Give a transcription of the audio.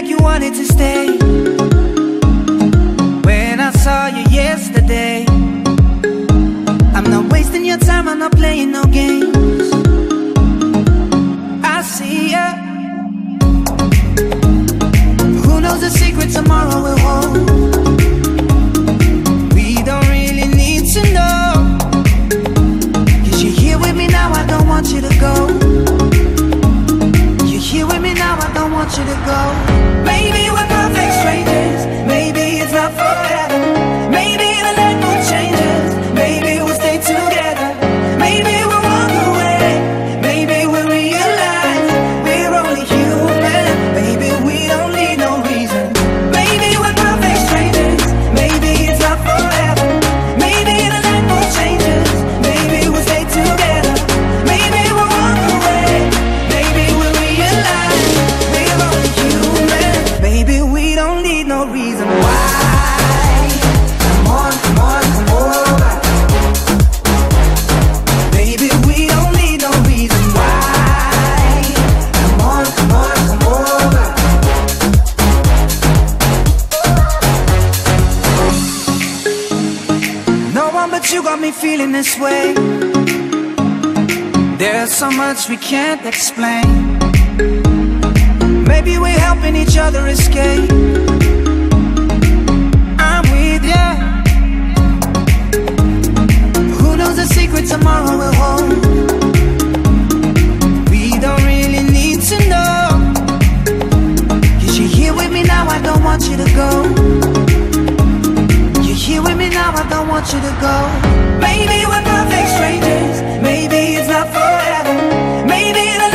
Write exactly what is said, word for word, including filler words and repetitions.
like you wanted to stay. When I saw you yesterday, I'm not wasting your time, I'm not playing no games. I see ya. Who knows the secret tomorrow will hold? We don't really need to know. Cause you're here with me now, I don't want you to go. You're here with me now, I don't want you to go. Maybe we're perfect strangers, maybe it's not forever. Maybe the night will change us, maybe we'll stay together. Maybe we'll walk away, maybe we'll realize we're only human. Maybe we don't need no reason. Maybe we're perfect strangers, maybe it's not forever. Maybe the night will change us, maybe we'll stay together. Maybe we'll walk away, maybe we'll realize we're only human. Maybe we don't need no reason why. Come on, come on, come over. Baby, we don't need no reason why. Come on, come on, come over. No one but you got me feeling this way. There's so much we can't explain. Maybe we're helping each other escape. I'm with ya. Who knows the secret tomorrow will hold? We don't really need to know. Cause you're here with me now, I don't want you to go. You're here with me now, I don't want you to go. Maybe we're perfect strangers, maybe it's not forever. Maybe the